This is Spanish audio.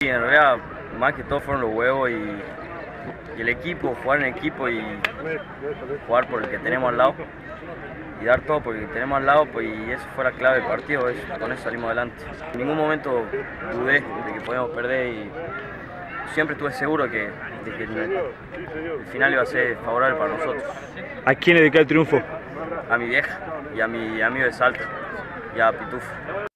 en realidad más que todo fueron los huevos y el equipo, jugar en equipo y jugar por el que tenemos al lado y dar todo por el que tenemos al lado, pues, y eso fue la clave del partido, con eso salimos adelante. En ningún momento dudé de que podíamos perder y siempre estuve seguro de que el final iba a ser favorable para nosotros. ¿A quién le dedica el triunfo? A mi vieja y a mi amigo de Salta y a Pitufo.